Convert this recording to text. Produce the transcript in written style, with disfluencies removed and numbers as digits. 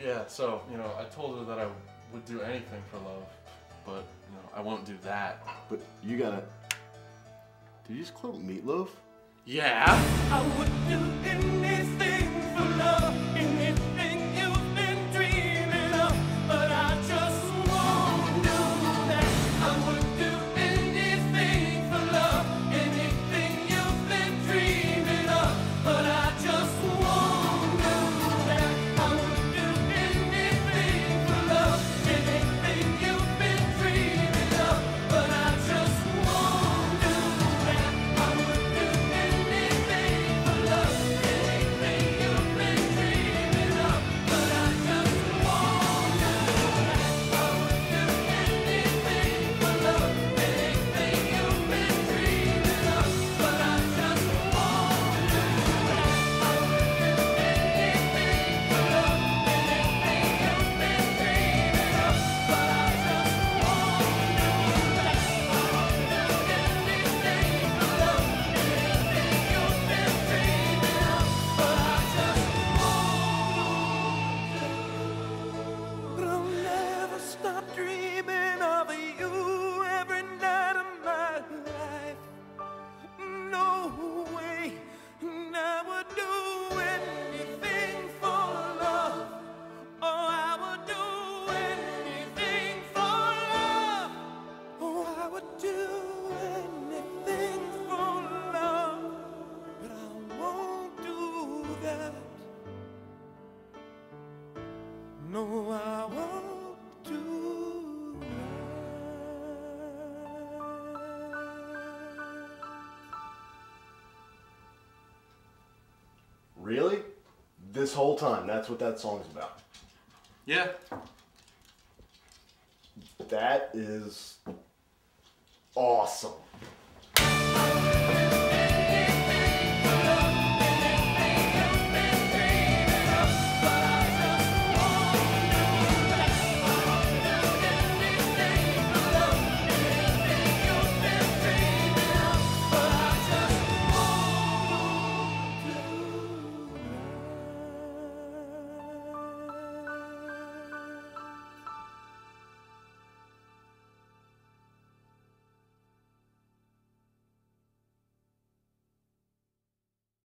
Yeah, so, you know, I told her that I would do anything for love, but, you know, I won't do that. But you gotta... Did you just quote Meatloaf? Yeah? I would do anything for love, anything you've been dreaming of, but I just won't do that. I would do anything for love, anything you've been dreaming of, but I just won't do that. I would do anything for love, anything you've been dreaming of, but I just won't do that. I would do anything for love, anything you've been dreaming of, but I just won't do that. I would do anything for love, anything you've been dreaming of, but I just won't do that. I would do anything for love, anything you've been dreaming of, but I just won't do that. I would do anything for love, anything you've been dreaming of, but I just won't. But I'll never stop dreaming of you every night of my life. No way. And I would do anything for love. Oh, I would do anything for love. Oh, I would do anything for love. But I won't do that. No, I won't do that. Really? This whole time, that's what that song's about. Yeah. That is awesome.